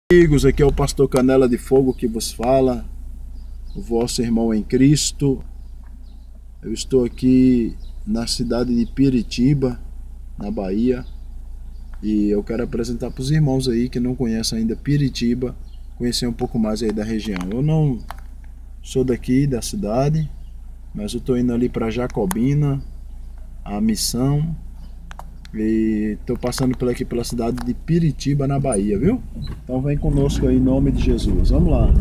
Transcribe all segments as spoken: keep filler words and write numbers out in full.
Amigos, aqui é o pastor Canela de Fogo que vos fala, o vosso irmão em Cristo. Eu estou aqui na cidade de Piritiba, na Bahia, e eu quero apresentar para os irmãos aí que não conhecem ainda Piritiba, conhecer um pouco mais aí da região. Eu não sou daqui da cidade, mas eu estou indo ali para Jacobina, a missão, e estou passando por aqui pela cidade de Piritiba, na Bahia, viu? Então vem conosco aí em nome de Jesus. Vamos lá.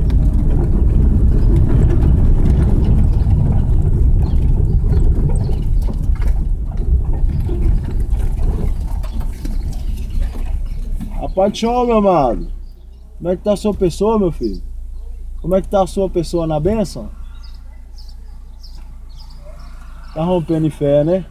A paz do Senhor, meu amado. Como é que tá a sua pessoa, meu filho? Como é que tá a sua pessoa na bênção? Tá rompendo em fé, né?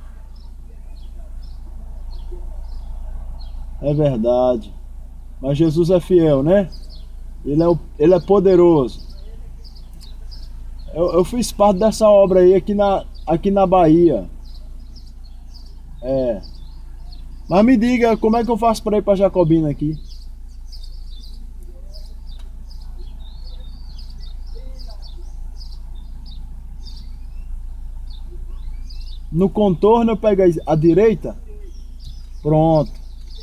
É verdade. Mas Jesus é fiel, né? Ele é, o, ele é poderoso. Eu, eu fiz parte dessa obra aí aqui na, aqui na Bahia. É. Mas me diga, como é que eu faço para ir para Jacobina aqui? No contorno eu pego a direita? Pronto.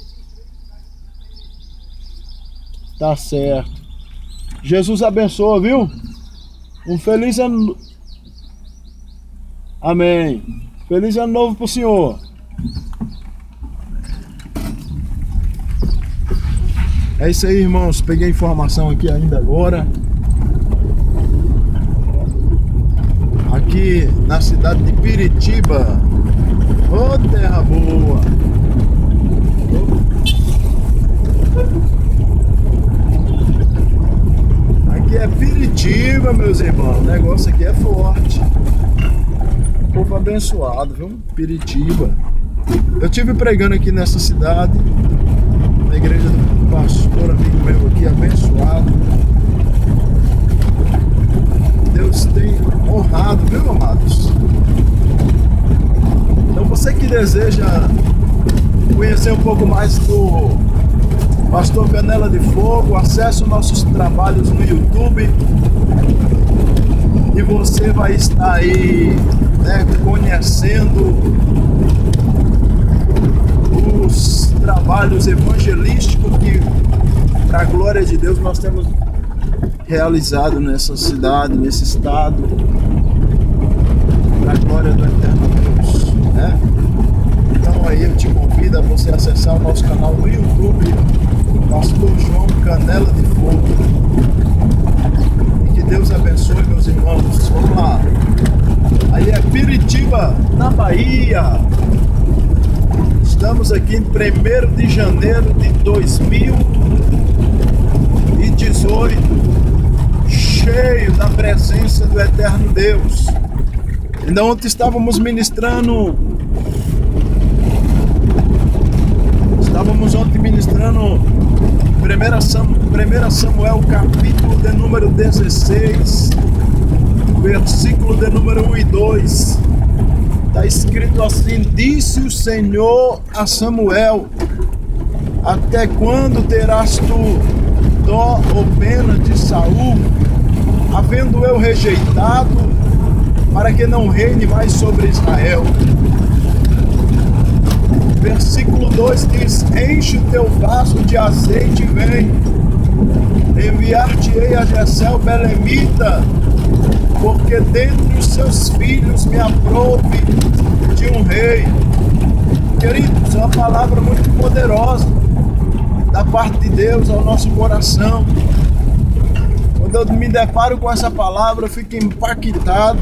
Tá certo. Jesus abençoa, viu? Um feliz ano... Amém. Feliz ano novo pro senhor. É isso aí, irmãos. Peguei informação aqui ainda agora. Aqui na cidade de Piritiba. Ô, oh, terra boa. Aqui é Piritiba, meus irmãos. O negócio aqui é forte. Povo abençoado, viu? Piritiba. Eu estive pregando aqui nessa cidade, na igreja do pastor amigo meu aqui, abençoado. Deus tem honrado, viu, amados? Então você que deseja conhecer um pouco mais do Pastor Canela de Fogo, acesse os nossos trabalhos no YouTube e você vai estar aí, né, conhecendo os trabalhos evangelísticos que, para a glória de Deus, nós temos realizado nessa cidade, nesse estado, para a glória do eterno Deus, né? Então aí eu te convido a você acessar o nosso canal no YouTube, Pastor João Canela de Fogo. E que Deus abençoe, meus irmãos. Vamos lá. Aí é Piritiba, na Bahia. Estamos aqui em primeiro de janeiro de dois mil e dezoito, cheio da presença do eterno Deus. Ainda ontem estávamos ministrando Estávamos ontem ministrando primeiro Samuel, capítulo de número dezesseis, versículo de número um e dois. Está escrito assim: disse o Senhor a Samuel: até quando terás tu dó ou pena de Saul, havendo eu rejeitado, para que não reine mais sobre Israel? Versículo dois diz: enche o teu vaso de azeite e vem, enviar-te-ei a Jessé belemita, porque dentre os seus filhos me aprouve de um rei. Queridos, é uma palavra muito poderosa da parte de Deus ao nosso coração. Quando eu me deparo com essa palavra, eu fico impactado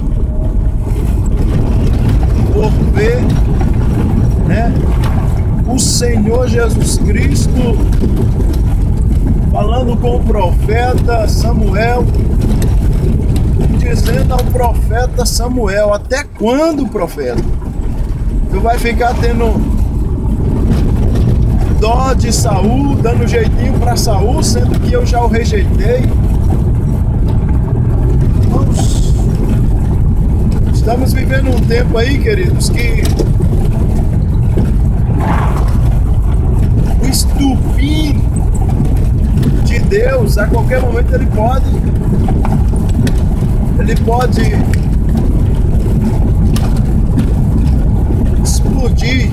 por ver, né, o Senhor Jesus Cristo falando com o profeta Samuel, dizendo ao profeta Samuel: até quando, profeta, tu vai ficar tendo dó de Saul, dando jeitinho para Saul, sendo que eu já o rejeitei? Nós estamos vivendo um tempo aí, queridos, que o estupim de Deus, a qualquer momento ele pode, ele pode explodir.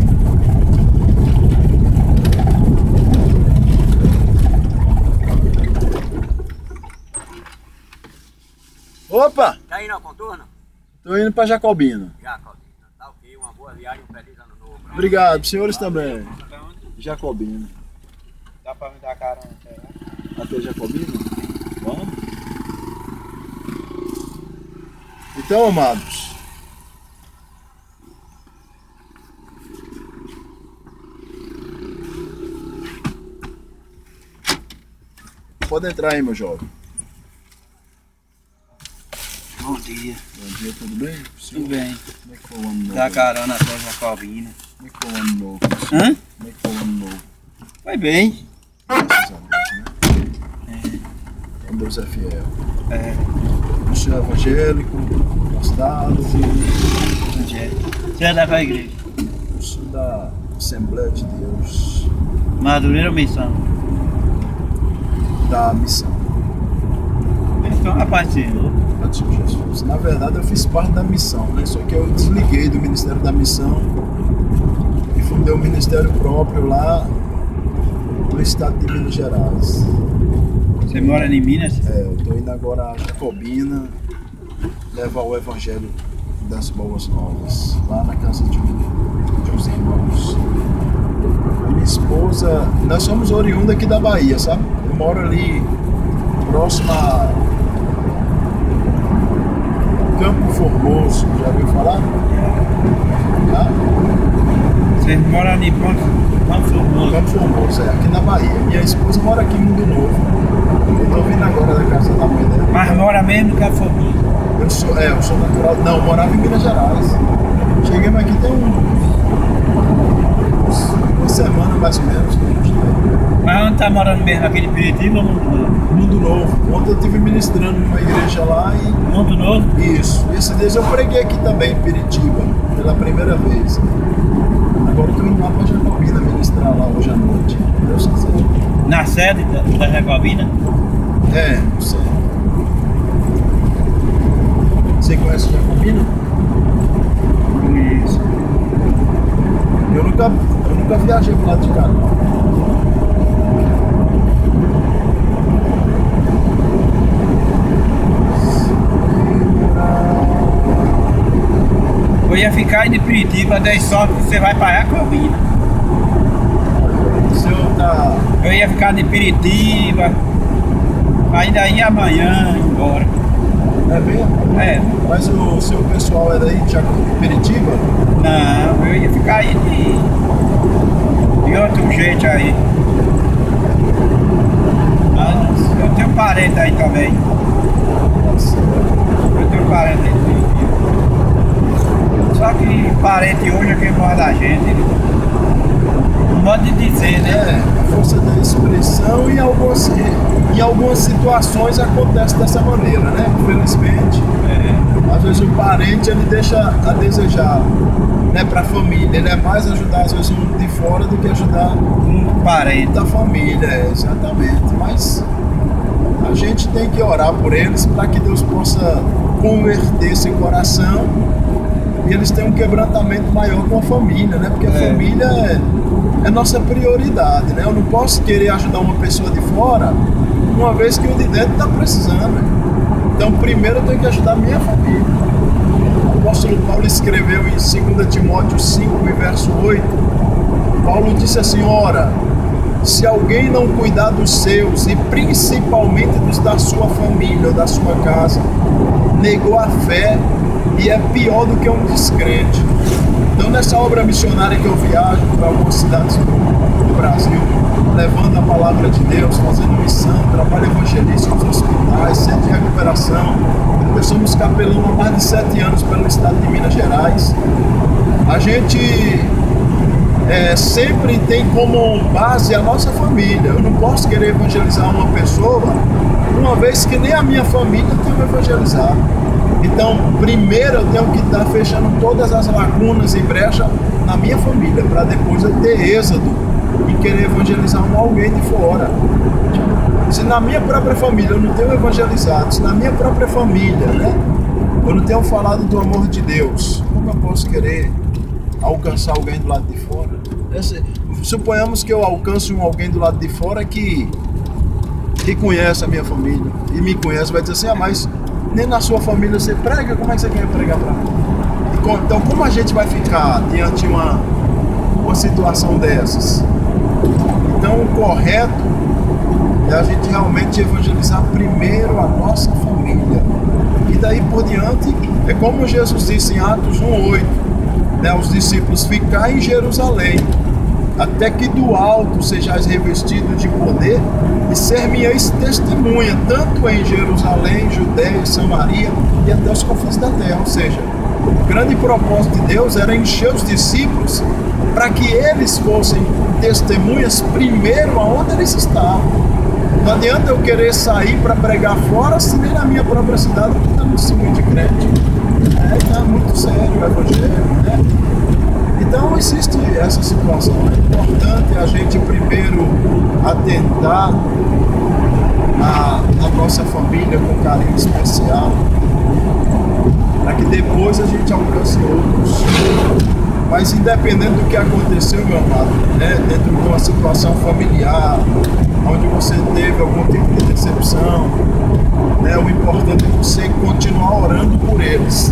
Opa! Tá indo ao contorno? Tô indo pra Jacobina. Jacobina, tá ok, uma boa viagem, um feliz ano novo. Obrigado, senhores também. Jacobina. Dá pra me dar carona até lá? Até Jacobina? Vamos. Então, amados, pode entrar aí, meu jovem. Bom dia. Bom dia, tudo bem? Tudo bem. Como é que foi o ano novo? Dá carona até Jacobina. Como é que foi o ano novo? Hã? Como é que foi o ano novo? Foi bem. Graças a Deus, né? É. Então Deus é fiel. É. O senhor é evangélico, gostado, Onde é? Você é da qual igreja? eu sou da Assembleia de Deus, Madureira ou Missão? da missão. Missão, rapaz, Senhor. do Senhor Jesus. Na verdade, eu fiz parte da missão, né? Só que eu desliguei do Ministério da Missão e fundei um ministério próprio lá no estado de Minas Gerais. Você mora em Minas? É, eu estou indo agora a Jacobina levar o Evangelho das Boas Novas lá na casa de, de uns irmãos. A minha esposa, nós somos oriundos aqui da Bahia, sabe? Eu moro ali próximo a Campo Formoso, já ouviu falar? Já? Você mora em Ponto Formoso? Campo Formoso, é, aqui na Bahia. Minha esposa mora aqui em Mundo Novo. Eu tô vindo agora da casa da mãe dela. Mas mora mesmo no Campo Formoso? Eu sou, é, eu sou natural. Não, eu morava em Minas Gerais. Cheguei aqui tem um, uma semana mais ou menos. Mas onde tá morando mesmo? Aqui de Piritiba ou Mundo Novo? Mundo Novo. Ontem eu estive ministrando numa igreja lá e. Mundo Novo? Isso. Esse dia eu preguei aqui também em Piritiba, pela primeira vez. Agora eu tô indo lá pra Jacobina ministrar lá hoje à noite. Deus quiser. Na sede da, da Jacobina? É, não sei. Você conhece Jacobina? Conheço. Eu nunca, eu nunca viajei pro lado de cá, não. Eu ia ficar aí de Piritiba, daí só que você vai pra Jacobina. O senhor tá. Eu ia ficar de Piritiba, ainda ia amanhã embora. É mesmo? É, Mas o seu pessoal é daí de Jacu- de Piritiba? não, eu ia ficar aí de, de outro jeito aí. Mas eu tenho parente aí também. Nossa. Eu tenho parente aí de Piritiba. Só que parente hoje é quem mora da gente. Um modo de dizer, né? É, a força da expressão e algumas, em algumas situações acontece dessa maneira, né? Infelizmente, É. às vezes o parente ele deixa a desejar, né, para a família. Ele é mais ajudar às vezes um de fora do que ajudar Um parente. da família, é, exatamente. Mas a gente tem que orar por eles para que Deus possa converter esse coração e eles tenham um quebrantamento maior com a família, né? Porque a É. família é, é nossa prioridade, né? Eu não posso querer ajudar uma pessoa de fora uma vez que o de dentro está precisando, né? Então primeiro eu tenho que ajudar a minha família. O apóstolo Paulo escreveu em dois Timóteo cinco, verso oito, Paulo disse assim: ora, se alguém não cuidar dos seus e principalmente dos da sua família ou da sua casa, negou a fé e é pior do que um descrente. Então nessa obra missionária que eu viajo para algumas cidades do, do Brasil, levando a palavra de Deus, fazendo missão, trabalho evangelístico nos hospitais, centro de recuperação, eu somos capelão há mais de sete anos pelo estado de Minas Gerais. A gente é, sempre tem como base a nossa família. Eu não posso querer evangelizar uma pessoa uma vez que nem a minha família tem que evangelizar. Então, primeiro eu tenho que estar fechando todas as lacunas e brechas na minha família, para depois eu ter êxodo e querer evangelizar um alguém de fora. Se se na minha própria família eu não tenho evangelizado, se na minha própria família, né, eu não tenho falado do amor de Deus, como eu posso querer alcançar alguém do lado de fora? Esse, suponhamos que eu alcance um alguém do lado de fora que, que conhece a minha família e me conhece, vai dizer assim, ah, mas nem na sua família você prega, como é que você quer pregar para mim? Então como a gente vai ficar diante de uma, uma situação dessas? Então o correto é a gente realmente evangelizar primeiro a nossa família. E daí por diante, é como Jesus disse em Atos um oito, né, os discípulos, ficar em Jerusalém, até que do alto sejais revestidos de poder e ser minhas testemunha, tanto em Jerusalém, Judeia, Samaria e até os confins da terra. Ou seja, o grande propósito de Deus era encher os discípulos para que eles fossem testemunhas primeiro aonde eles estavam. Não adianta eu querer sair para pregar fora se nem na minha própria cidade eu estou dando testemunho de crente. É, então é muito sério o evangelho, né? Então existe essa situação. É importante a gente primeiro atentar a, a nossa família com carinho especial, para que depois a gente alcance outros. Mas independente do que aconteceu, meu amado, né, dentro de uma situação familiar, onde você teve algum tipo de decepção, né, o importante é você continuar orando por eles.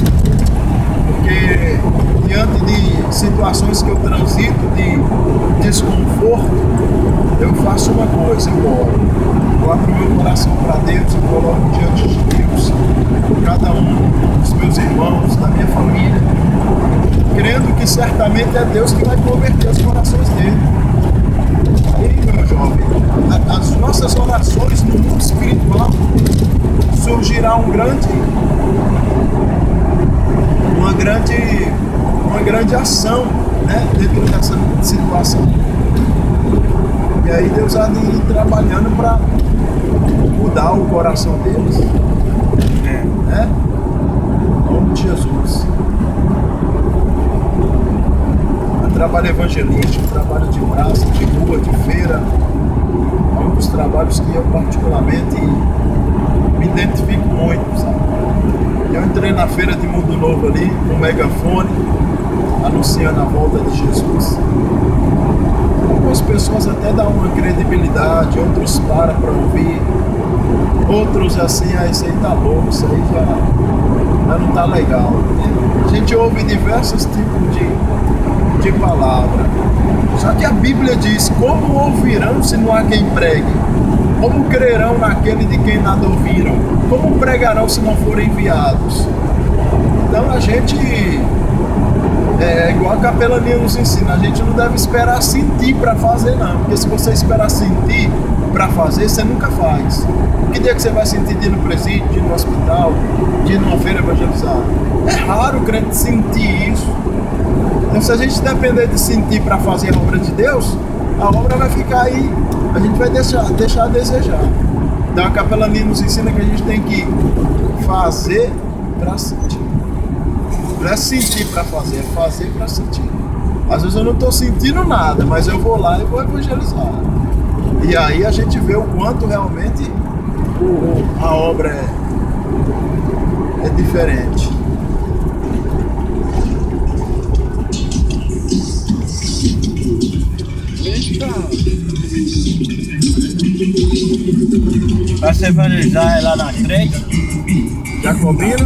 Porque diante de situações que eu transito de desconforto, eu faço uma coisa, eu oro. Eu abro meu coração para Deus e coloco diante de Deus cada um dos meus irmãos, da minha família, crendo que certamente é Deus que vai converter os corações dele. E, meu jovem, as nossas orações no mundo espiritual surgirá um grande, uma grande, uma grande ação, né, dentro dessa situação. E aí Deus há de ir trabalhando para mudar o coração deles, né? Em nome de Jesus. Trabalho evangelístico, trabalho de praça, de rua, de feira, é um dos trabalhos que eu particularmente me identifico muito, sabe? Eu entrei na feira de Mundo Novo ali, com um megafone, anunciando a volta de Jesus. Algumas pessoas até dão uma credibilidade, outros param para ouvir, outros assim, ah, isso aí tá louco, isso aí já, já não tá legal. A gente ouve diversos tipos de de palavra. Só que a Bíblia diz, como ouvirão se não há quem pregue? Como crerão naquele de quem nada ouviram? Como pregarão se não forem enviados? Então a gente, é igual a capelania nos ensina, a gente não deve esperar sentir para fazer não, porque se você esperar sentir para fazer, você nunca faz. Que dia que você vai sentir de ir no presídio, de ir no hospital, de ir numa feira evangelizada? É raro o crente sentir isso. Então, se a gente depender de sentir para fazer a obra de Deus, a obra vai ficar aí, a gente vai deixar, deixar a desejar. Então, a capelania nos ensina que a gente tem que fazer para sentir. Não é sentir para fazer, é fazer para sentir. Às vezes eu não estou sentindo nada, mas eu vou lá e vou evangelizar. E aí a gente vê o quanto realmente o, a obra é, é diferente. Pra se evangelizar é lá na frente. Jacobina.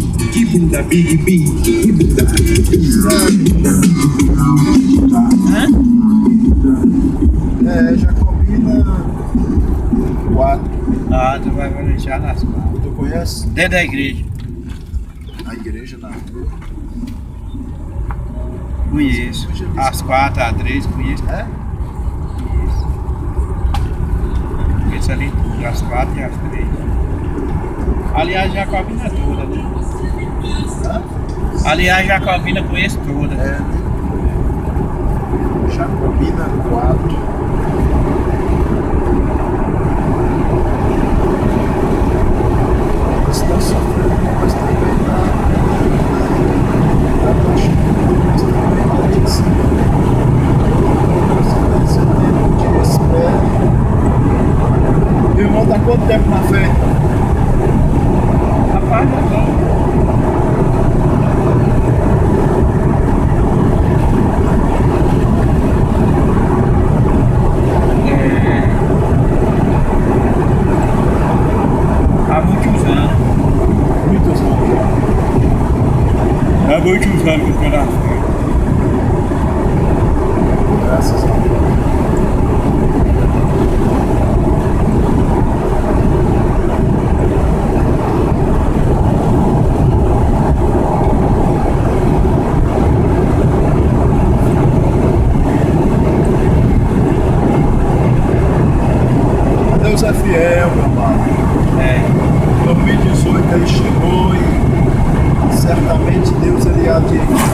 Hã? É, Jacobina quatro. Ah, tu vai evangelizar nas quatro. Tu conhece? Dentro da igreja. A igreja na rua. Conheço. As quatro, a três, conheço. É? Conheço ali as quatro e as três. Aliás, Jacobina é toda, né? Hã? Aliás, Jacobina conheço toda. É. Jacobina quatro. Está sofrendo, mas também está está machucando, mas também está de cima. Você tem um dia, espera. Meu irmão está quanto tempo na fé? Rapaz, não sou. Há muitos anos. Muitos anos. Há muitos anos que eu estou na fé. Graças a Deus. Deus é fiel, meu amado. É. dois mil e dezoito ele chegou e certamente Deus ele há de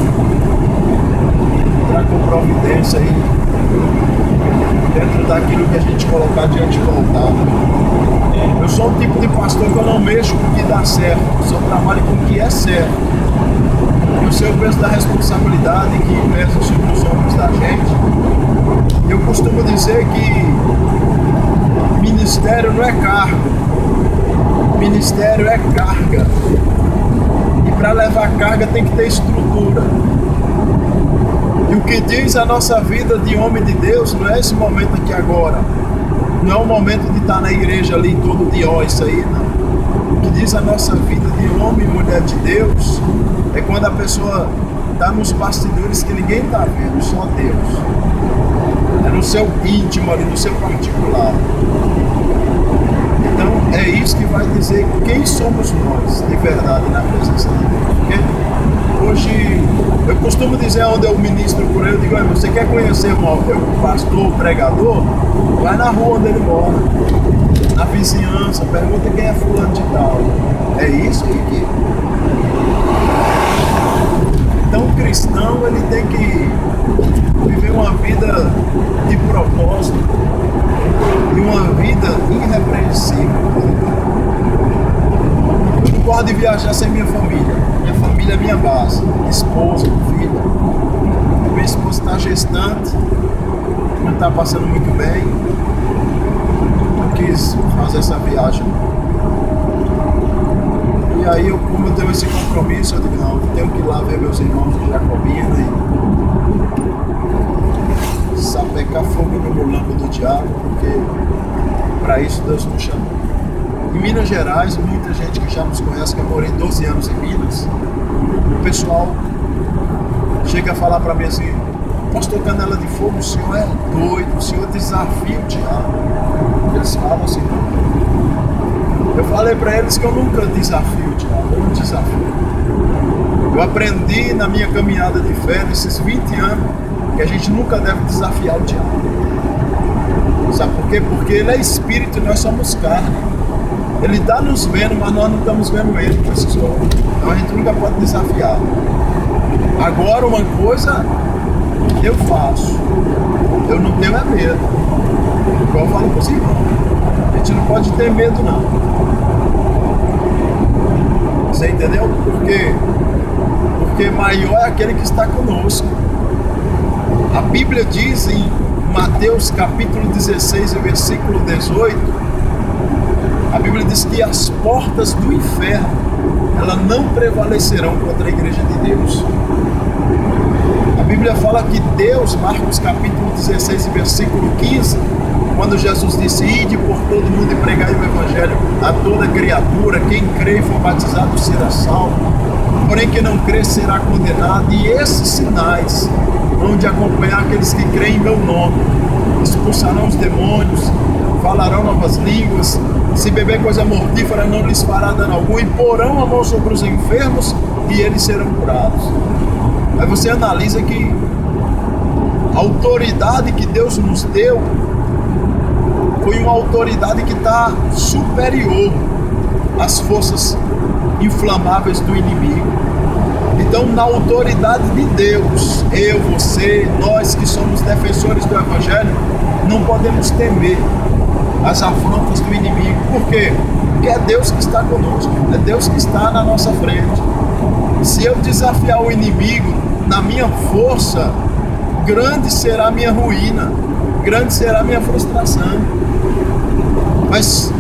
entrar com providência aí dentro daquilo que a gente colocar diante do altar. Eu sou um tipo de pastor que eu não mexo com o que dá certo, eu só trabalho com o que é certo. Eu sei o peso da responsabilidade que pesa sobre os ombros da gente. Eu costumo dizer que ministério não é cargo, ministério é carga. E para levar carga tem que ter estrutura. E o que diz a nossa vida de homem de Deus não é esse momento aqui agora. Não é o momento de estar na igreja ali todo dia, ó, isso aí, não. O que diz a nossa vida de homem e mulher de Deus é quando a pessoa está nos bastidores que ninguém está vendo, só Deus. É no seu íntimo ali, no seu particular. Então é isso que vai dizer quem somos nós de verdade na presença de Deus. Porque hoje eu costumo dizer onde eu ministro por aí, eu digo, você quer conhecer o pastor, o pregador? Vai na rua onde ele mora, na vizinhança, pergunta quem é fulano de tal. É isso aí que... Então o cristão ele tem que viver uma vida de propósito e uma vida irrepreensível. Eu não gosto de viajar sem minha família. Minha família é minha base, minha esposa, filha. Minha esposa está gestante, não está passando muito bem. Eu quis fazer essa viagem. E aí, eu, como eu tenho esse compromisso, eu digo, não, eu tenho que ir lá ver meus irmãos de Jacobina e sapecar fogo no mulambo do diabo, porque para isso Deus nos chamou. Em Minas Gerais, muita gente que já nos conhece, que eu morei doze anos em Minas, o pessoal chega a falar para mim assim, pastor Canela de Fogo, o senhor é doido, o senhor desafia o diabo. Eles falam assim, eu falei para eles que eu nunca desafio o diabo, eu não desafio. Eu aprendi na minha caminhada de fé, nesses vinte anos, que a gente nunca deve desafiar o diabo. Sabe por quê? Porque ele é espírito e nós somos carne. Ele está nos vendo, mas nós não estamos vendo ele com esses olhos. Então a gente nunca pode desafiar. Agora uma coisa eu faço, eu não tenho é medo. Igual eu falo para os irmãos, a gente não pode ter medo não. Você entendeu? Por quê? Porque maior é aquele que está conosco. A Bíblia diz em Mateus capítulo dezesseis, versículo dezoito, a Bíblia diz que as portas do inferno, elas não prevalecerão contra a igreja de Deus. A Bíblia fala que Deus, Marcos capítulo dezesseis, versículo quinze, quando Jesus disse, ide por todo mundo e pregai o evangelho a toda criatura, quem crê e for batizado será salvo, porém quem não crê será condenado, e esses sinais vão de acompanhar aqueles que creem em meu nome, expulsarão os demônios, falarão novas línguas, se beber coisa mortífera não lhes fará dano algum, e porão a mão sobre os enfermos e eles serão curados. Aí você analisa que a autoridade que Deus nos deu foi uma autoridade que está superior às forças inflamáveis do inimigo. Então, na autoridade de Deus, eu, você, nós que somos defensores do Evangelho, não podemos temer as afrontas do inimigo. Por quê? Porque é Deus que está conosco, é Deus que está na nossa frente. Se eu desafiar o inimigo na minha força, grande será a minha ruína, grande será a minha frustração. Mas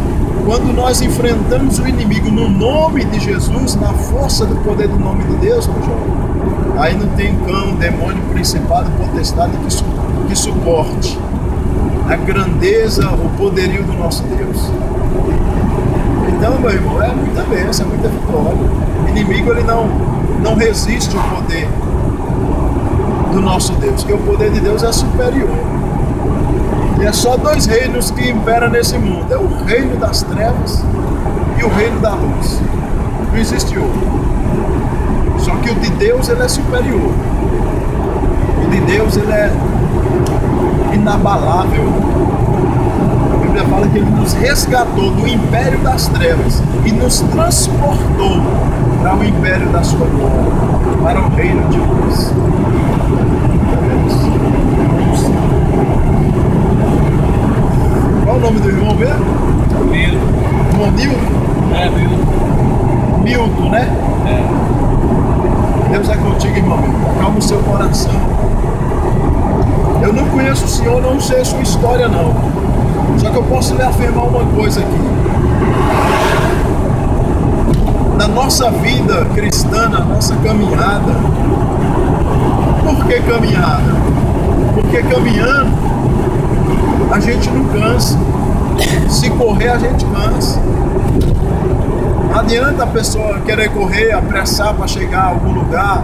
Quando nós enfrentamos o inimigo no nome de Jesus, na força do poder do nome de Deus, meu jovem, aí não tem cão, demônio, principado, potestade que, su que suporte a grandeza, o poderio do nosso Deus. Então, meu irmão, é muita bênção, é muita vitória. O inimigo, ele não, não resiste ao poder do nosso Deus, porque o poder de Deus é superior. E é só dois reinos que imperam nesse mundo, é o reino das trevas e o reino da luz. Não existe outro. Só que o de Deus, ele é superior. O de Deus, ele é inabalável. A Bíblia fala que ele nos resgatou do império das trevas e nos transportou para o império da sua glória, para o reino de luz. Qual o nome do irmão mesmo? Milton. Irmão Nilton? É, Milton. Milton, né? É. Deus é contigo, irmão. Acalma o seu coração. Eu não conheço o senhor, não sei a sua história, não. Só que eu posso lhe afirmar uma coisa aqui. Na nossa vida cristã, na nossa caminhada. Por que caminhada? Porque caminhando a gente não cansa. Se correr, a gente cansa. Não adianta a pessoa querer correr, apressar para chegar a algum lugar.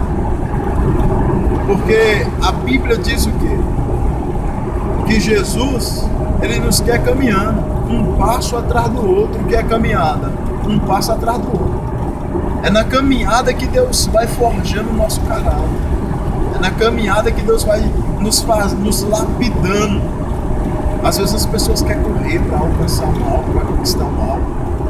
Porque a Bíblia diz o quê? Que Jesus, ele nos quer caminhando, um passo atrás do outro, que é caminhada, um passo atrás do outro. É na caminhada que Deus vai forjando o nosso caráter. É na caminhada que Deus vai nos, faz, nos lapidando. Às vezes as pessoas querem correr para alcançar um algo, para conquistar um algo.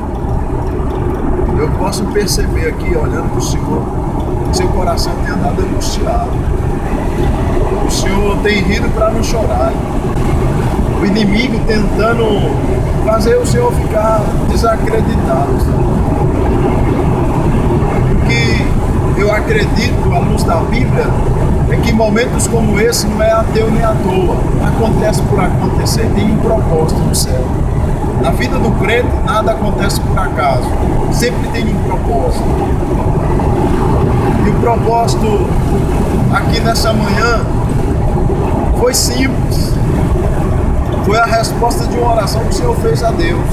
Eu posso perceber aqui, olhando para o Senhor, que seu coração tem andado angustiado. O Senhor tem rido para não chorar. O inimigo tentando fazer o Senhor ficar desacreditado. O que eu acredito, à luz da Bíblia, é que momentos como esse não é ateu nem à toa. Acontece por acontecer, tem um propósito no céu. Na vida do crente, nada acontece por acaso. Sempre tem um propósito. E o propósito aqui nessa manhã foi simples. Foi a resposta de uma oração que o Senhor fez a Deus.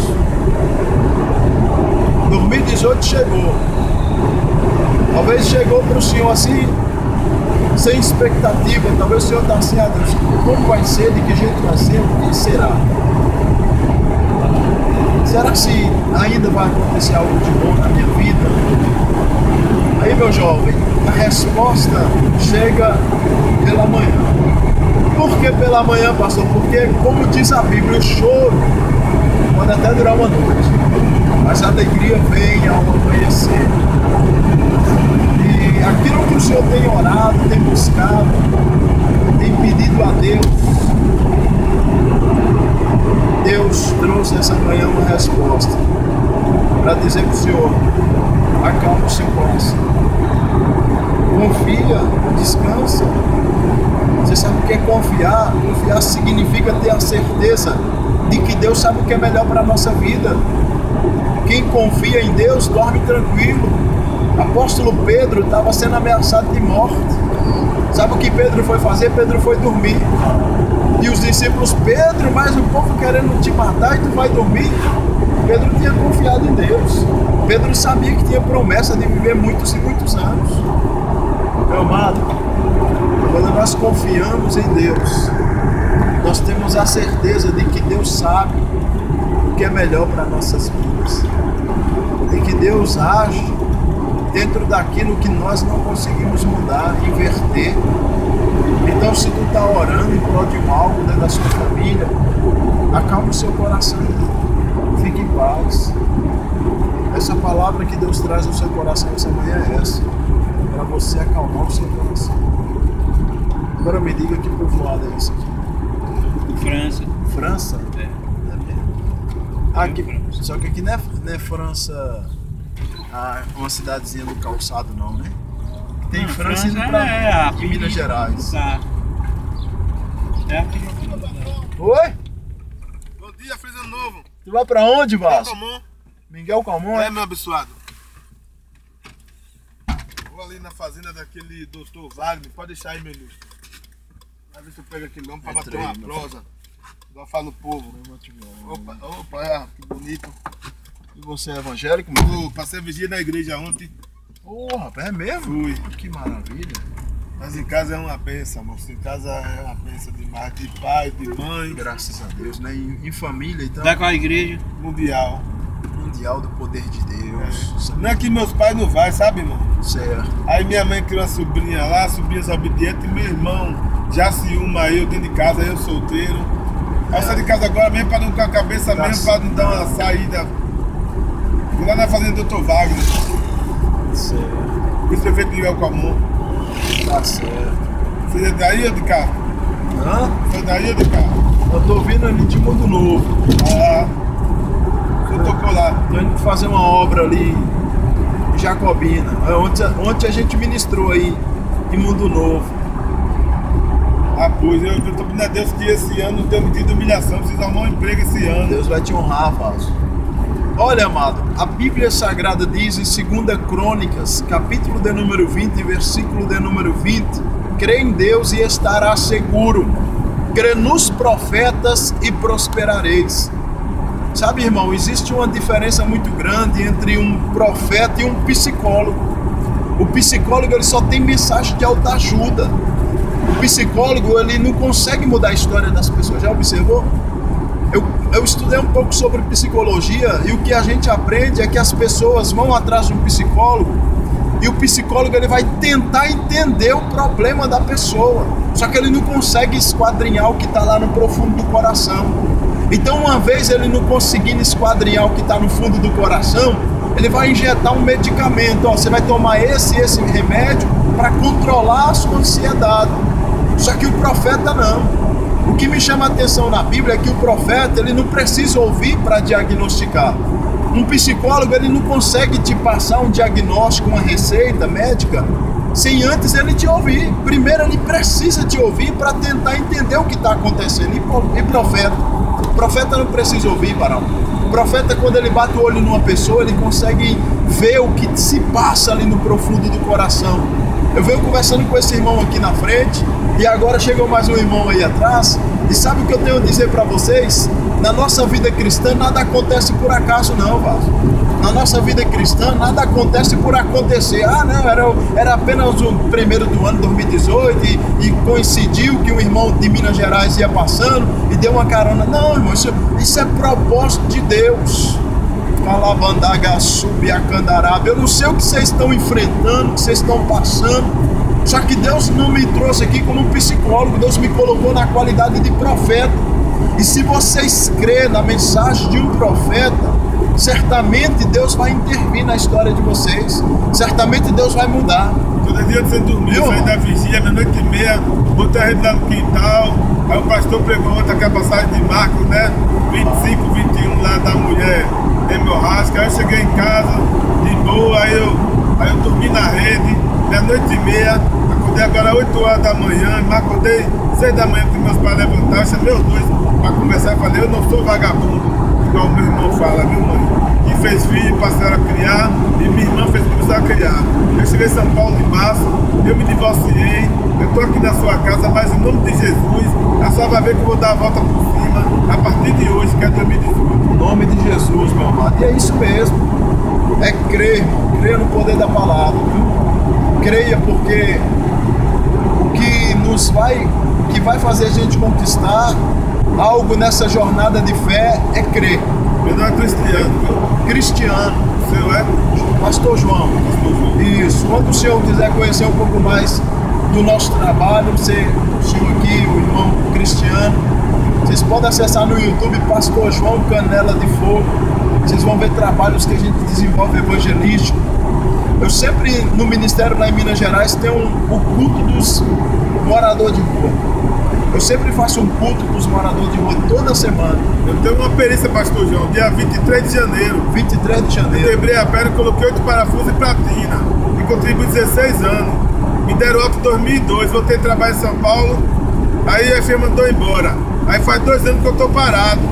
dois mil e dezoito chegou. Talvez chegou para o Senhor assim, sem expectativa. Talvez o Senhor está assim, ah, Deus, como vai ser, de que jeito vai ser, o que será? Será se ainda vai acontecer algo de bom na minha vida? Aí, meu jovem, a resposta chega pela manhã. Por que pela manhã, pastor? Porque, como diz a Bíblia, o choro pode até durar uma noite, mas a alegria vem ao amanhecer. E aquilo que o Senhor tem orado, tem buscado, tem pedido a Deus, Deus trouxe essa manhã uma resposta para dizer para o Senhor: acalma o seu coração, confia, descansa. Você sabe o que é confiar? Confiar significa ter a certeza de que Deus sabe o que é melhor para a nossa vida. Quem confia em Deus dorme tranquilo. Apóstolo Pedro estava sendo ameaçado de morte. Sabe o que Pedro foi fazer? Pedro foi dormir. E os discípulos: Pedro, mas o povo querendo te matar e tu vai dormir? Pedro tinha confiado em Deus. Pedro sabia que tinha promessa de viver muitos e muitos anos. Meu amado, quando nós confiamos em Deus, nós temos a certeza de que Deus sabe o que é melhor para nossas vidas. De que Deus age dentro daquilo que nós não conseguimos mudar, inverter. Então, se tu está orando em prol de um algo dentro da sua família, acalma o seu coração, fique em paz. Essa palavra que Deus traz no seu coração essa manhã é essa, para você acalmar o seu coração. Agora me diga que povoado é esse aqui? França. França? É. É mesmo. Ah, aqui, só que aqui não é, não é França, ah, uma cidadezinha do calçado não, né? Tem Não, França, França indo pra é a em Minas Gerais. Tá. É aqui. Oi? Bom dia, feliz ano novo. Tu vai pra onde, Vasco? Tomou. Miguel Calmon? É, meu abençoado. Vou ali na fazenda daquele doutor Wagner. Pode deixar aí, ministro. Vai ver se eu pego aquele nome pra bater uma prosa. Igual fala o povo. Opa, opa, é, que bonito. E você é evangélico, mano? Eu passei a vigília na igreja ontem. Ô, rapaz, é mesmo? Fui. Que maravilha. Mas em casa é uma bênção, moço. Em casa é uma bênção demais. De pai, de mãe. Graças a Deus, né? Em, em família, então. Dá com a igreja. Mundial. Mundial do poder de Deus. Não é que meus pais não vai, sabe, irmão? Certo. Aí minha mãe criou uma sobrinha lá, sobrinha desobediente, e meu irmão já ciúma eu dentro de casa, eu solteiro. Aí eu saí de casa agora mesmo pra não com a cabeça Tá mesmo, pra não dar uma saída. Fui lá na fazenda do doutor Wagner, Certo. vice-prefeito Miguel Calmon. Tá certo. Você é daí ou de cá? Hã? Você é daí ou de cá? Eu tô vindo ali de Mundo Novo. Ah, você tocou lá. Tô indo fazer uma obra ali em Jacobina. Ontem, ontem a gente ministrou aí em Mundo Novo. Ah, pois, eu, eu tô pedindo a Deus que esse ano não tenha medido humilhação, preciso arrumar um emprego esse ano. Deus vai te honrar, Vaso. Olha, amado, a Bíblia Sagrada diz em segunda Crônicas, capítulo de número vinte, versículo de número vinte, crê em Deus e estará seguro, crê nos profetas e prosperareis. Sabe, irmão, existe uma diferença muito grande entre um profeta e um psicólogo. O psicólogo, ele só tem mensagem de autoajuda. O psicólogo, ele não consegue mudar a história das pessoas, já observou? Eu, eu estudei um pouco sobre psicologia e o que a gente aprende é que as pessoas vão atrás de um psicólogo e o psicólogo ele vai tentar entender o problema da pessoa, só que ele não consegue esquadrinhar o que está lá no profundo do coração. Então, uma vez ele não conseguindo esquadrinhar o que está no fundo do coração, ele vai injetar um medicamento. Ó, você vai tomar esse e esse remédio para controlar a sua ansiedade. Só que o profeta não. O que me chama a atenção na Bíblia é que o profeta ele não precisa ouvir para diagnosticar. Um psicólogo ele não consegue te passar um diagnóstico, uma receita médica, sem antes ele te ouvir. Primeiro ele precisa te ouvir para tentar entender o que está acontecendo. E profeta? O profeta não precisa ouvir, varão. O profeta, quando ele bate o olho numa pessoa, ele consegue ver o que se passa ali no profundo do coração. Eu venho conversando com esse irmão aqui na frente e agora chegou mais um irmão aí atrás. E sabe o que eu tenho a dizer para vocês? Na nossa vida cristã nada acontece por acaso não, Vasco. Na nossa vida cristã nada acontece por acontecer. Ah, não, era, era apenas o primeiro do ano, dois mil e dezoito, e, e coincidiu que um irmão de Minas Gerais ia passando e deu uma carona. Não, irmão, isso, isso é propósito de Deus. Calabandaga, Subiacandaraba. Eu não sei o que vocês estão enfrentando, o que vocês estão passando. Só que Deus não me trouxe aqui como um psicólogo, Deus me colocou na qualidade de profeta. E se vocês crêem na mensagem de um profeta, certamente Deus vai intervir na história de vocês. Certamente Deus vai mudar. Todo dia você dormiu, saí da vigília, meia-noite e meia, botei a rede lá no quintal. Aí o pastor pregou ontem aquela passagem de Marcos, né? vinte e cinco, vinte e um lá da mulher hemorrágica. Aí eu cheguei em casa, de boa, aí eu, aí eu dormi na rede, meia-noite e meia, acordei agora oito horas da manhã, mas acordei seis da manhã que meus pais levantaram, chamei os dois para conversar e falei, eu não sou vagabundo, igual o meu irmão fala, viu, mãe? Que fez filho, passaram a criar, e minha irmã fez começar a criar. Eu cheguei em São Paulo em março, eu me divorciei, eu estou aqui na sua casa, mas em nome de Jesus, a senhora vai ver que eu vou dar a volta por cima, a partir de hoje, que é dois mil e dezoito. Em nome de Jesus, meu amado. E é isso mesmo. É crer, crer no poder da palavra, viu? Creia, porque o que nos vai, que vai fazer a gente conquistar algo nessa jornada de fé é crer. Eu não é cristiano, viu? Cristiano. O seu é? Pastor João. Pastor João. Isso. Quando o senhor quiser conhecer um pouco mais do nosso trabalho, você, o senhor aqui, o irmão Cristiano, vocês podem acessar no YouTube Pastor João Canela de Fogo. Vocês vão ver trabalhos que a gente desenvolve evangelístico. Eu sempre, no ministério lá em Minas Gerais, tenho um, o culto dos moradores de rua. Eu sempre faço um culto para os moradores de rua toda semana. Eu tenho uma perícia, pastor João, dia vinte e três de janeiro. vinte e três de Eu janeiro. quebrei a perna, coloquei oito parafusos e platina. E contribuí dezesseis anos. Me deram alta em dois mil e dois, voltei a trabalhar em São Paulo. Aí a firma mandou embora. Aí faz dois anos que eu tô parado.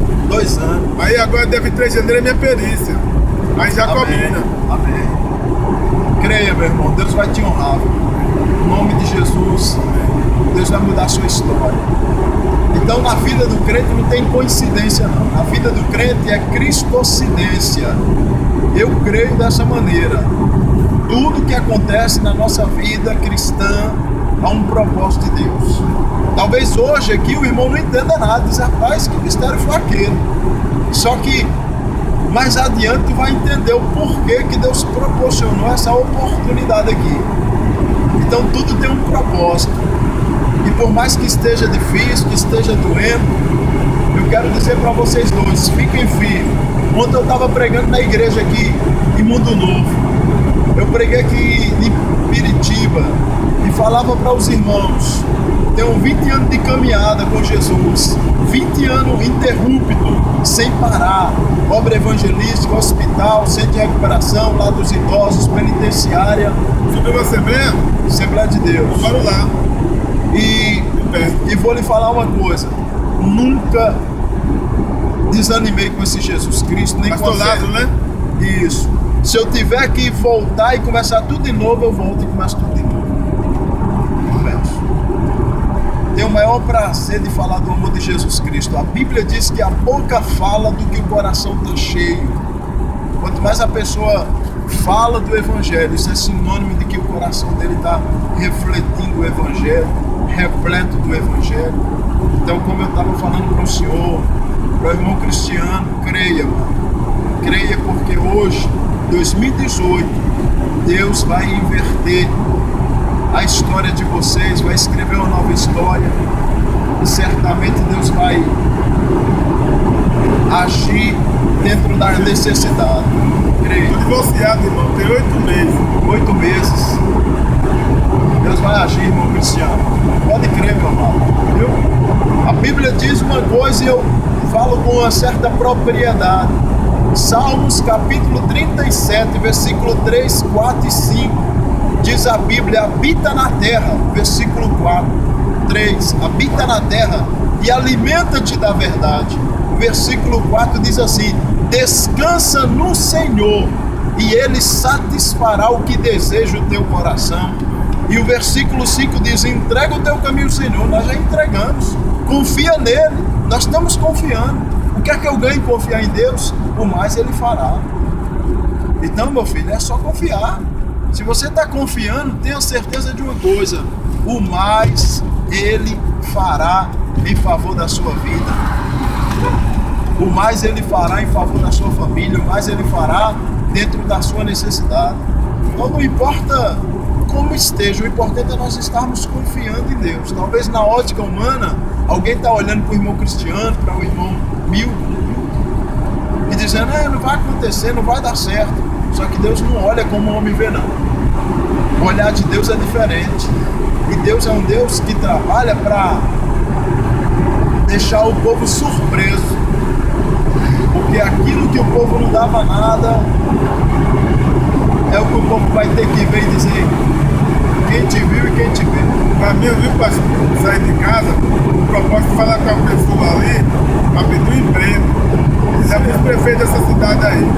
Dois anos. Aí agora deve três de janeiro é minha perícia. Aí já combina. Amém. Creia, meu irmão, Deus vai te honrar. Em nome de Jesus, Deus vai mudar a sua história. Então, na vida do crente não tem coincidência, não. Na vida do crente é cristocidência. Eu creio dessa maneira. Tudo que acontece na nossa vida cristã há um propósito de Deus. Talvez hoje aqui o irmão não entenda nada, diz, rapaz, que mistério foi aquele. Só que mais adiante tu vai entender o porquê que Deus proporcionou essa oportunidade aqui. Então tudo tem um propósito. E por mais que esteja difícil, que esteja doendo, eu quero dizer para vocês dois, fiquem firmes. Ontem eu estava pregando na igreja aqui, em Mundo Novo. Eu preguei aqui em Piritiba e falava para os irmãos, tenho vinte anos de caminhada com Jesus, vinte anos interrupto, sem parar, obra evangelística, hospital, centro de recuperação, lá dos idosos, penitenciária. Subiu a Assembleia? Assembleia de Deus. Vamos lá. E, e vou lhe falar uma coisa, nunca desanimei com esse Jesus Cristo, nem com a fé. Lázaro, né? Isso. Se eu tiver que voltar e começar tudo de novo, eu volto e começo tudo de novo. Começo. Tenho o maior prazer de falar do amor de Jesus Cristo. A Bíblia diz que a boca fala do que o coração está cheio. Quanto mais a pessoa fala do Evangelho, isso é sinônimo de que o coração dele está refletindo o Evangelho, repleto do Evangelho. Então, como eu estava falando para o senhor, para o irmão Cristiano, creia, mano. Creia, porque hoje, dois mil e dezoito, Deus vai inverter a história de vocês, vai escrever uma nova história. E certamente Deus vai agir dentro da necessidade. Creia. Estou divorciado, irmão, tem oito meses. Oito meses. Deus vai agir, irmão Cristiano. Pode crer, meu amado. Viu? A Bíblia diz uma coisa e eu falo com uma certa propriedade. Salmos capítulo trinta e sete, versículo três, quatro e cinco. Diz a Bíblia, habita na terra, versículo quatro, três, habita na terra e alimenta-te da verdade. O versículo quatro diz assim, descansa no Senhor e Ele satisfará o que deseja o teu coração. E o versículo cinco diz, entrega o teu caminho ao Senhor. Nós já entregamos, confia nele, nós estamos confiando. O que é que eu ganho em confiar em Deus? O mais Ele fará. Então, meu filho, é só confiar. Se você está confiando, tenha certeza de uma coisa, o mais Ele fará em favor da sua vida. O mais Ele fará em favor da sua família, o mais Ele fará dentro da sua necessidade. Então não importa como esteja, o importante é nós estarmos confiando em Deus. Talvez na ótica humana, alguém está olhando para o irmão Cristiano, para o irmão Milton, e dizendo, é, não vai acontecer, não vai dar certo. Só que Deus não olha como o homem vê, não. O olhar de Deus é diferente. E Deus é um Deus que trabalha para deixar o povo surpreso. Porque aquilo que o povo não dava nada é o que o povo vai ter que ver e dizer, quem te viu e quem te vê. Para mim, eu vi para sair de casa, o propósito de falar com a pessoa ali, para pedir um emprego. Já fui prefeito dessa cidade aí.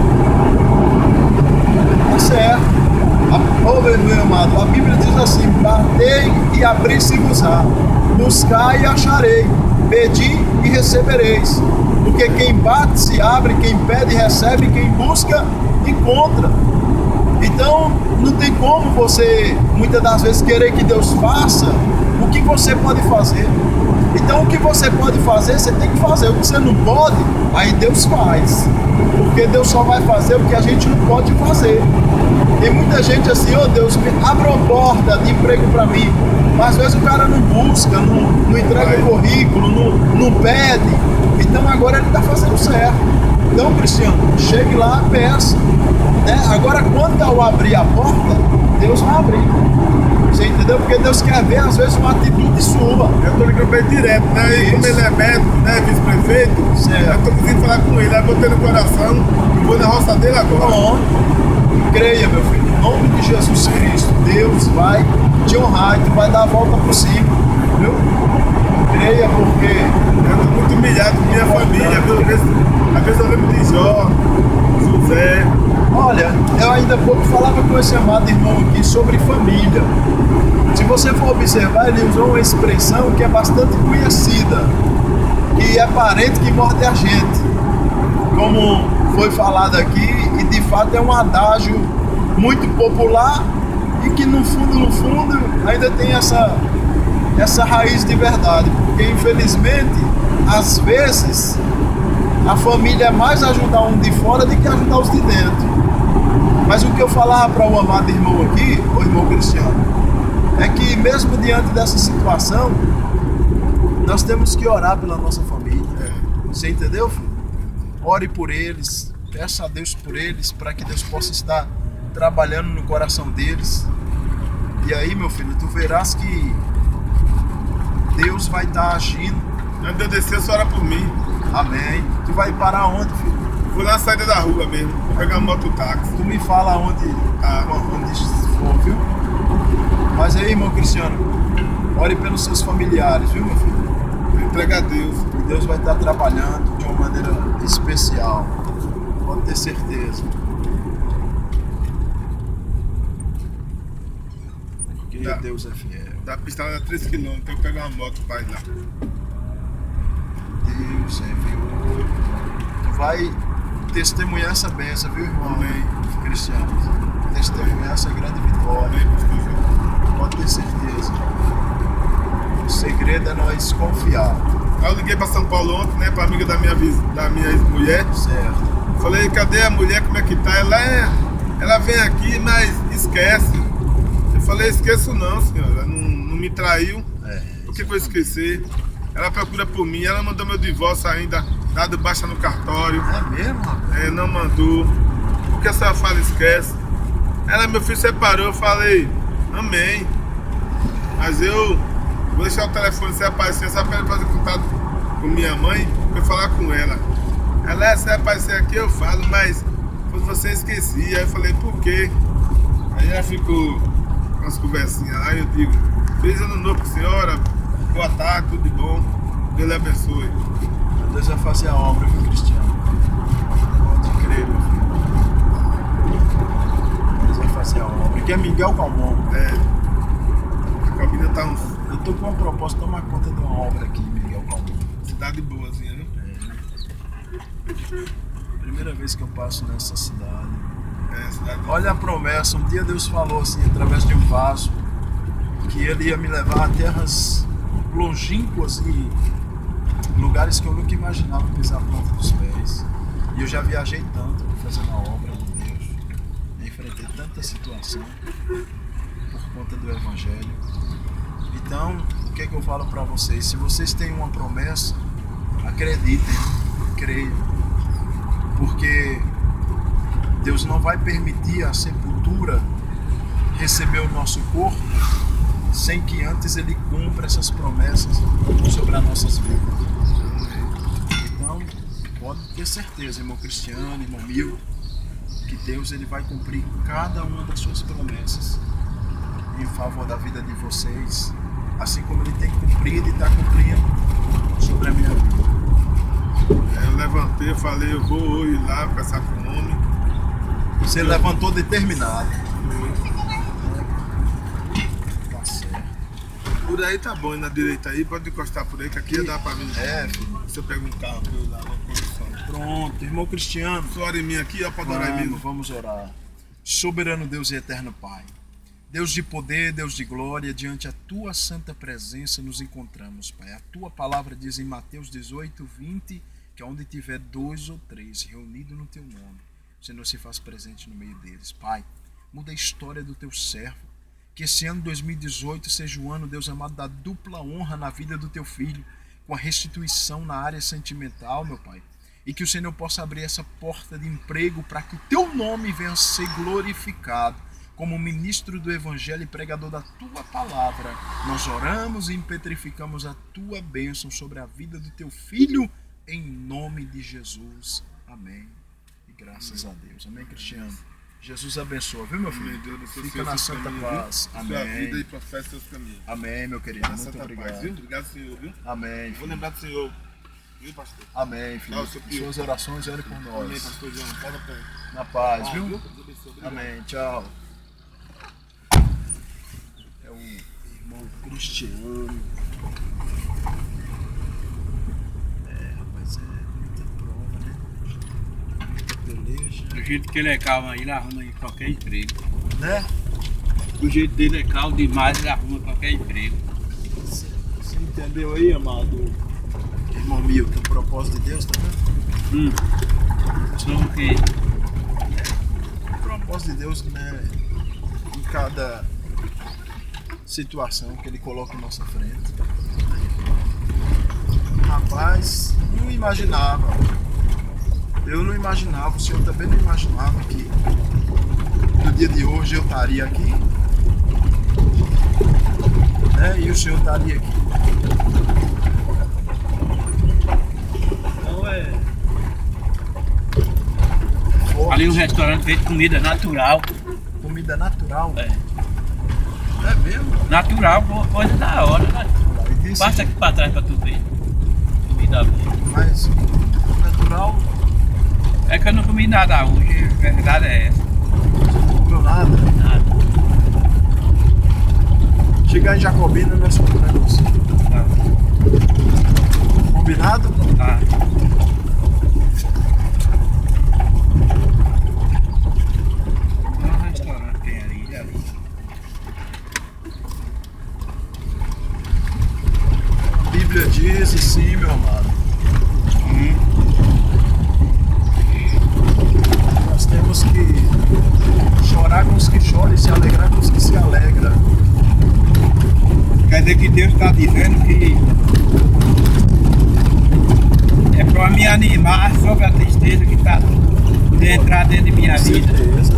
Tá certo. Ô meu amado, a Bíblia diz assim, batei e abri-se-vos-á, buscai e acharei, pedi e recebereis. Porque quem bate se abre, quem pede recebe, quem busca encontra. Então não tem como você muitas das vezes querer que Deus faça o que você pode fazer. Então o que você pode fazer, você tem que fazer. O que você não pode, aí Deus faz. Porque Deus só vai fazer o que a gente não pode fazer. Tem muita gente assim, ô oh, Deus, abre uma porta de emprego para mim. Mas às vezes o cara não busca, não, não entrega o currículo, não, não pede. Então agora ele está fazendo certo. Então, Cristiano, chegue lá, peça. Né? Agora, quando eu abrir a porta, Deus vai abrir. Você entendeu? Porque Deus quer ver, às vezes, uma atitude sua. Eu estou ligando para ele direto, né? E como ele é médico, né? Vice-prefeito, eu estou conseguindo falar com ele. Aí botei no coração e vou na roça dele agora. Bom, creia, meu filho, em nome de Jesus Cristo, Deus vai te honrar e tu vai dar a volta por cima, viu? Creia porque eu estou muito humilhado com minha família. Às vezes, às vezes eu lembro de Jó, José. Olha, eu ainda há pouco falava com esse amado irmão aqui sobre família. Se você for observar, ele usou uma expressão que é bastante conhecida, que é parente que morde a gente, como foi falado aqui, e de fato é um adágio muito popular e que no fundo, no fundo, ainda tem essa, essa raiz de verdade, porque infelizmente, às vezes, a família é mais ajudar um de fora do que ajudar os de dentro. Mas o que eu falava para o amado irmão aqui, o irmão Cristiano, é que mesmo diante dessa situação, nós temos que orar pela nossa família. Você entendeu, filho? Ore por eles, peça a Deus por eles, para que Deus possa estar trabalhando no coração deles. E aí, meu filho, tu verás que Deus vai estar agindo. Antes de eu descer, só ora por mim. Amém. Tu vai parar onde, filho? Vou lá na saída da rua mesmo, vou pegar um mototáxi. Tu me fala onde, Tá. onde for, viu? Mas aí, irmão Cristiano, ore pelos seus familiares, viu, meu filho? Entrega a Deus. E Deus vai estar trabalhando de uma maneira especial. Pode ter certeza. Porque Tá. Deus é fiel. Da pista lá a três quilômetros, então eu pego uma moto para ir lá. Deus é fiel. Tu vai testemunhar essa bênção, viu, irmão? Amém. Cristiano. Testemunhar essa grande vitória. Amém, pastor. Pode ter certeza. O segredo é nós confiar. Aí eu liguei para São Paulo ontem, né, para amiga da minha, vis- da minha ex-mulher. Certo. Falei, cadê a mulher, como é que tá? Ela, é, ela vem aqui, mas esquece. Eu falei, esqueço não, senhora, não, não me traiu. É, Por que que eu vou esquecer? Ela procura por mim, ela mandou meu divórcio ainda, dado baixa no cartório. é mesmo, rapaz? É, não mandou. Por que a senhora fala esquece? Ela, meu filho separou, eu falei, amém. Mas eu vou deixar o telefone se aparecer, só para ele fazer contato com minha mãe, para eu falar com ela. Ela, é, se aparecer aqui eu falo, mas você esquecia. Aí eu falei, por quê? Aí ela ficou com as conversinhas lá, eu digo, feliz ano novo pra senhora, boa tarde, tudo de bom, Deus lhe abençoe. Deus vai fazer a obra, viu, Cristiano? Pode crer, meu filho. Deus vai fazer a obra. Aqui é Miguel Calmon. É, a cabine tá uns Eu tô com uma proposta de tomar conta de uma obra aqui, Miguel Calmon. cidade boazinha, né? Primeira vez que eu passo nessa cidade. É, cidade Olha a promessa, um dia Deus falou assim, através de um vaso, que Ele ia me levar a terras longínquas e lugares que eu nunca imaginava pisar a planta dos pés. E eu já viajei tanto fazendo a obra de Deus. Eu enfrentei tanta situação por conta do Evangelho. Então, o que é que eu falo para vocês? Se vocês têm uma promessa, acreditem, creiam. Porque Deus não vai permitir a sepultura receber o nosso corpo sem que antes Ele cumpra essas promessas sobre as nossas vidas. Então, pode ter certeza, irmão Cristiano, irmão Mil, que Deus ele vai cumprir cada uma das suas promessas em favor da vida de vocês, assim como Ele tem cumprido e está cumprindo sobre a minha vida. Aí eu levantei, eu falei, eu vou hoje lá conversar com o homem. Você levantou determinado. Tá certo. Por aí tá bom, aí na direita aí, pode encostar por aí, que aqui dá pra mim. É, filho. Se eu pego um carro pra eu dar uma condição. Pronto, irmão Cristiano. Só hora em mim aqui, ó, pra adorar Vamos, mesmo. vamos orar. Soberano Deus e eterno Pai, Deus de poder, Deus de glória, diante a Tua santa presença nos encontramos, Pai. A Tua palavra diz em Mateus dezoito, vinte, que onde tiver dois ou três reunidos no Teu nome, o Senhor se faz presente no meio deles. Pai, muda a história do Teu servo. Que esse ano dois mil e dezoito seja o ano, Deus amado, da dupla honra na vida do Teu filho, com a restituição na área sentimental, meu Pai. E que o Senhor possa abrir essa porta de emprego para que o Teu nome venha a ser glorificado. Como ministro do Evangelho e pregador da Tua palavra, nós oramos e impetrificamos a Tua bênção sobre a vida do Teu filho, em nome de Jesus. Amém. E graças a Deus. Amém, Cristiano? Jesus abençoa, viu, meu filho? Amém, Deus abençoe Fica seus na santa caminhos, paz. viu? Sua vida e Amém. prospere seus caminhos. Amém, meu querido. Na Muito santa obrigado. paz, viu? Obrigado, Senhor, viu? Amém. Vou filho. lembrar do Senhor, viu, pastor? Amém, filho. Tchau, seu Pio. Suas orações, ore por Amém, nós. pastor João. Fala pra ele. Na paz, Ah, viu? Deus abençoe, obrigado. Amém. Tchau. É o irmão Cristiano. É, rapaz, é muita prova, né? Muita peleja. Do jeito que ele é calmo aí, ele arruma aí qualquer emprego. Né? Do jeito dele é calmo demais, ele arruma qualquer emprego. Você, você entendeu aí, amado? Irmão Milton, o propósito de Deus, tá vendo? Hum. Sobre o quê? O propósito de Deus, né? Em cada situação que Ele coloca em nossa frente. Rapaz, não imaginava. Eu não imaginava, o senhor também não imaginava que no dia de hoje eu estaria aqui, né? E o senhor estaria aqui. Então é. Forte. Ali um restaurante feito de comida natural. Comida natural. É. É mesmo? Natural, boa coisa da hora, né? E disse, Passa aqui pra trás pra tu ver. Comida boa. mas natural É que eu não comi nada hoje, a verdade é essa. não comeu nada. Nada. Chegar em Jacobina nós compramos. Tá. Combinado? Tá. Tem um restaurante tem ali, ali. A Bíblia diz e sim, meu amado. Hum. Nós temos que chorar com os que choram e se alegrar com os que se alegram. Quer dizer que Deus está dizendo que é para me animar sobre a tristeza que está de entrar dentro de minha Com vida. certeza.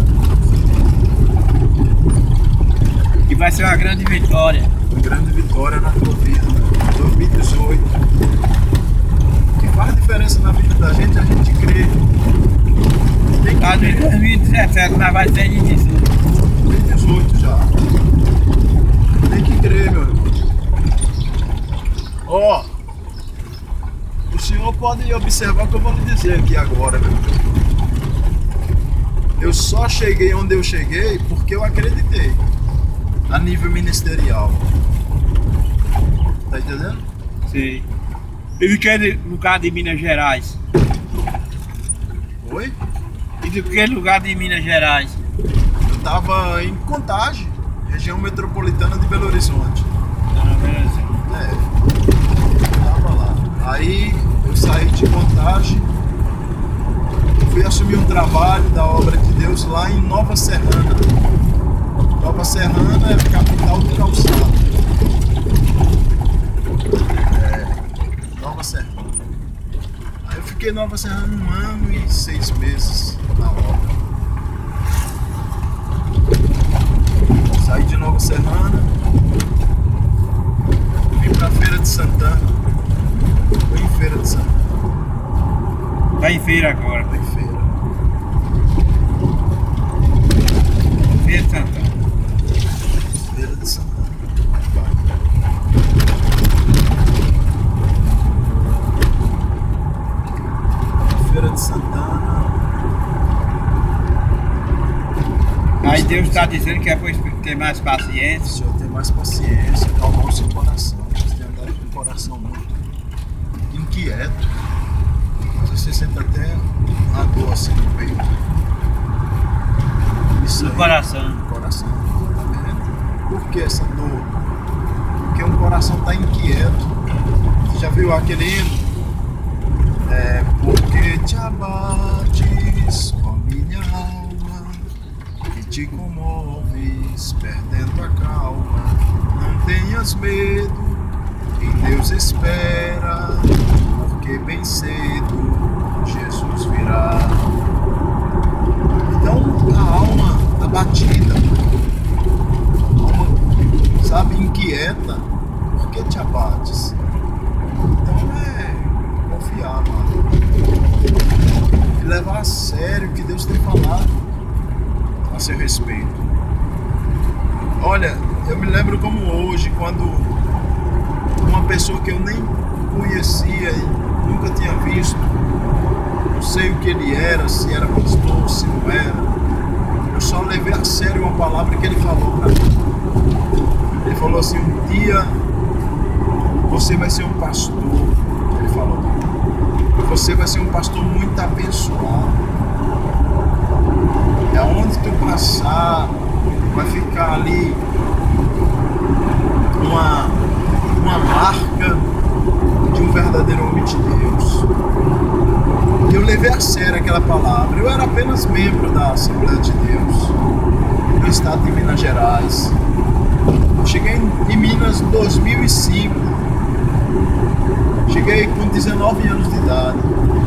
Que vai ser uma grande vitória. Uma grande vitória na tua vida. dois mil e dezoito. O que faz diferença na vida da gente é a gente crer. Tem que Tá, em crer. dois mil e dezessete, mas vai ser de dezoito. dois mil e dezoito já. Tem que crer, meu irmão. Ó, o senhor pode observar o que eu vou lhe dizer aqui agora, meu irmão. Eu só cheguei onde eu cheguei porque eu acreditei. A nível ministerial. Tá entendendo? Sei. E de que lugar de Minas Gerais? Oi? E de que lugar de Minas Gerais? Eu tava em Contagem, região metropolitana de Belo Horizonte. Dona Beleza. É, eu tava lá. Aí eu saí de Contagem, fui assumir um trabalho da obra de Deus lá em Nova Serrana. Nova Serrana é a capital do calçado. É, Nova Serrana. Aí eu fiquei em Nova Serrana um ano e seis meses na obra. Saí de Nova Serrana, vim pra Feira de Santana. Fui em Feira de Santana. Tá em feira agora. Fui em feira. Feira de Santana. Feira de Santana. Feira de Santana. Aí Deus está dizendo que é para ter mais O paciência. senhor ter mais paciência, calmar o seu coração. Você tem andado com o coração muito inquieto. Às vezes você sente até uma dor assim no peito. Isso No aí, coração. no coração. Por que essa dor? Porque o coração está inquieto. Você já viu aquele hino? É porque te abates com a minha alma e te comoves, perdendo a calma. Não tenhas medo, em Deus espera, porque bem cedo Jesus virá. Então a alma abatida, a alma, sabe, inquieta, por que te abates? Então é confiar, mano. E levar a sério o que Deus tem falado. seu respeito. Olha, eu me lembro como hoje, quando uma pessoa que eu nem conhecia e nunca tinha visto, não sei o que ele era, se era pastor, se não era, eu só levei a sério uma palavra que ele falou para mim. Ele falou assim: um dia você vai ser um pastor. Ele falou: você vai ser um pastor muito abençoado. E aonde tu passar, vai ficar ali uma, uma marca de um verdadeiro homem de Deus. E eu levei a sério aquela palavra. Eu era apenas membro da Assembleia de Deus no estado de Minas Gerais. Eu cheguei em Minas em dois mil e cinco. Cheguei com dezenove anos de idade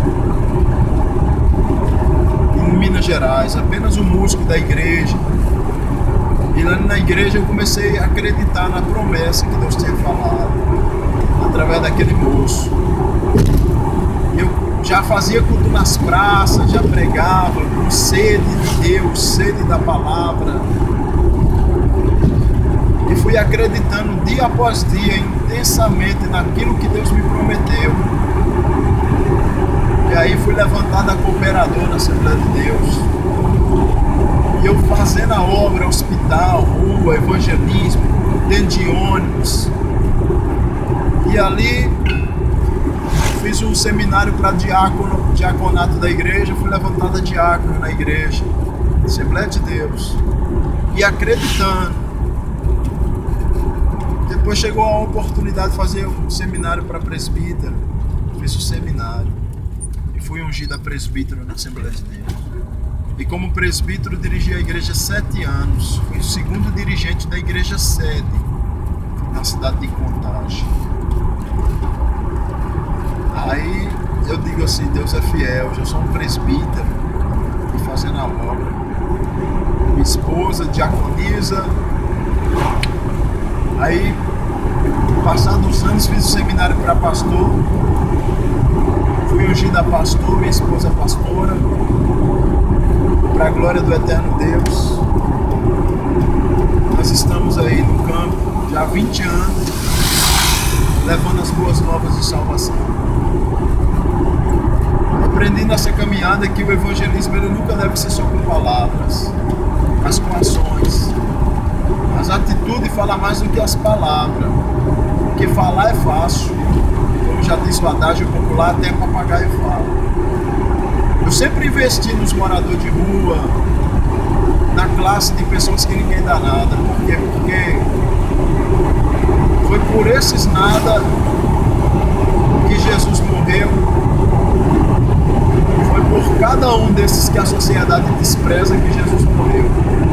em Minas Gerais, apenas um músico da igreja. E lá na igreja eu comecei a acreditar na promessa que Deus tinha falado através daquele moço. Eu já fazia culto nas praças, já pregava com sede de Deus, sede da palavra. E fui acreditando dia após dia intensamente naquilo que Deus me prometeu. E aí fui levantado a cooperador na Assembleia de Deus. E eu fazendo a obra, hospital, rua, evangelismo, dentro de ônibus. E ali fiz um seminário para diácono, diaconato da igreja, fui levantado a diácono na igreja, Assembleia de Deus. E acreditando. Depois chegou a oportunidade de fazer um seminário para presbítero. Fiz o seminário e fui ungido a presbítero na Assembleia de Deus. E como presbítero dirigi a igreja sete anos. Fui o segundo dirigente da igreja sede na cidade de Contagem. Aí eu digo assim: Deus é fiel, eu sou um presbítero e fazendo a obra. Minha esposa diaconisa. Aí, passados os anos, fiz o seminário para pastor. Fui ungido a pastor, minha esposa pastora, para a glória do eterno Deus. Nós estamos aí no campo já há vinte anos, levando as boas novas de salvação. Aprendi nessa caminhada que o evangelismo ele nunca deve ser só com palavras, mas com ações. As atitudes falam mais do que as palavras, porque falar é fácil, como já disse o adágio popular, até papagaio fala. Eu sempre investi nos moradores de rua, na classe de pessoas que ninguém dá nada, porque, porque foi por esses nada que Jesus morreu, foi por cada um desses que a sociedade despreza que Jesus morreu.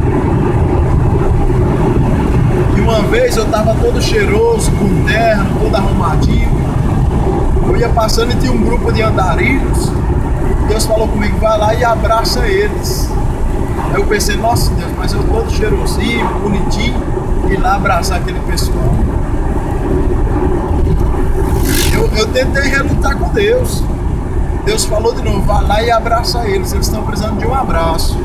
E uma vez eu estava todo cheiroso, com terno, todo arrumadinho. Eu ia passando e tinha um grupo de andarilhos. Deus falou comigo: vai lá e abraça eles. Aí eu pensei: nossa Deus, mas eu todo cheirosinho, bonitinho, ir lá abraçar aquele pessoal. Eu, eu tentei relutar com Deus. Deus falou de novo: vai lá e abraça eles, eles estão precisando de um abraço.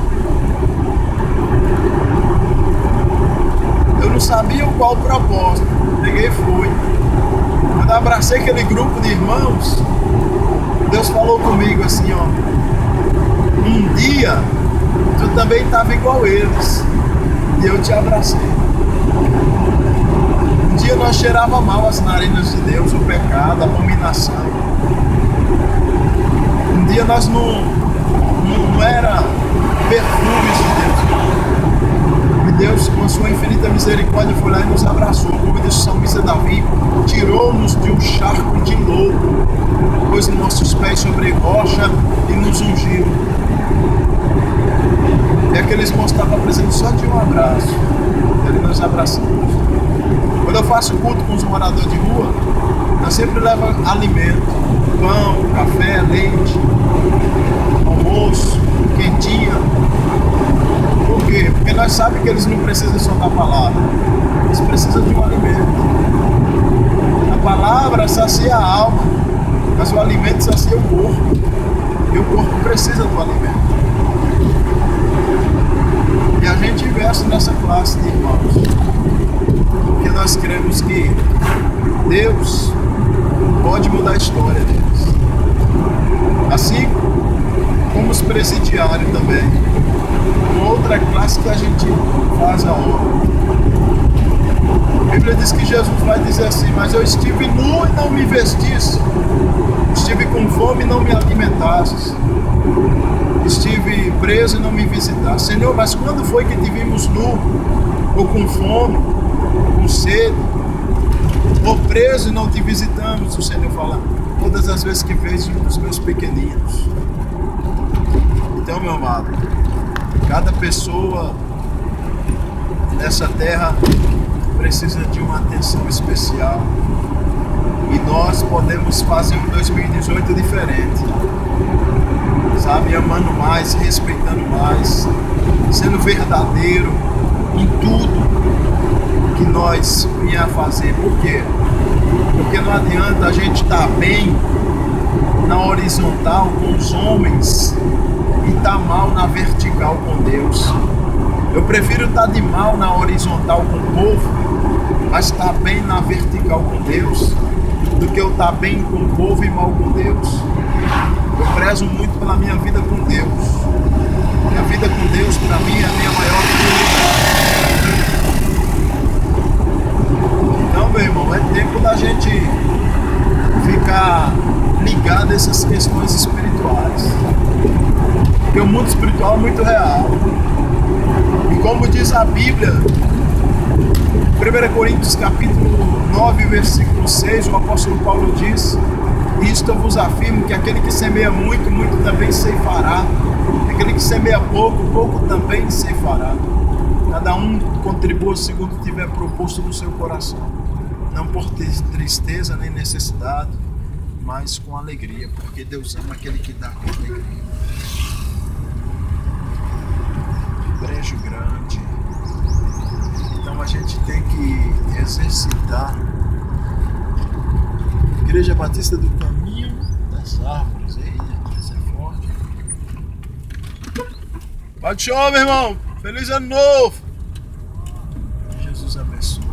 Eu não sabia qual o propósito, peguei e fui. Quando eu abracei aquele grupo de irmãos, Deus falou comigo assim: ó, um dia tu também estava igual eles e eu te abracei. Um dia nós cheirava mal as narinas de Deus, o pecado, a abominação. Um dia nós não, não, não era perfumes de Deus. E Deus, com a sua infinita misericórdia, foi lá e nos abraçou. Como disse o salmista Davi, tirou-nos de um charco de lodo, pôs nossos pés sobre rocha e nos ungiu. E aqueles irmãos estavam precisando só de um abraço. Ele nos abraçou. Quando eu faço culto com os moradores de rua, eu sempre levo alimento, pão, café, leite, almoço, quentinha. Por quê? Porque nós sabemos que eles não precisam só da palavra, eles precisam de um alimento. A palavra sacia a alma, mas o alimento sacia o corpo, e o corpo precisa do alimento. E a faz que a gente faz a obra. A Bíblia diz que Jesus vai dizer assim: mas eu estive nu e não me vestisse, estive com fome e não me alimentaste, estive preso e não me visitaste. Senhor, mas quando foi que te vimos nu, ou com fome, com sede, ou preso e não te visitamos? O Senhor fala: todas as vezes que fez um dos meus pequeninos. Então, meu amado, cada pessoa nessa terra precisa de uma atenção especial, e nós podemos fazer um dois mil e dezoito diferente, sabe, amando mais, respeitando mais, sendo verdadeiro em tudo que nós vinha a fazer. Por quê? Porque não adianta a gente estar bem na horizontal com os homens e estar mal na vertical com Deus. Eu prefiro estar de mal na horizontal com o povo, mas estar bem na vertical com Deus, do que eu estar bem com o povo e mal com Deus. Eu prezo muito pela minha vida com Deus. Minha vida com Deus, para mim, é a minha maior prioridade. Então, meu irmão, é tempo da gente ficar ligado a essas questões espirituais, porque o mundo espiritual é muito real. E como diz a Bíblia, primeira Coríntios capítulo nove, versículo seis, o apóstolo Paulo diz: isto eu vos afirmo, que aquele que semeia muito, muito também ceifará. Aquele que semeia pouco, pouco também ceifará. Cada um contribua segundo tiver proposto no seu coração, não por tristeza nem necessidade, mas com alegria, porque Deus ama aquele que dá com alegria. Brejo grande. Então a gente tem que exercitar. Igreja Batista do Caminho das Árvores. Eita, isso é forte. Bate show, meu irmão. Feliz ano novo. Jesus abençoe.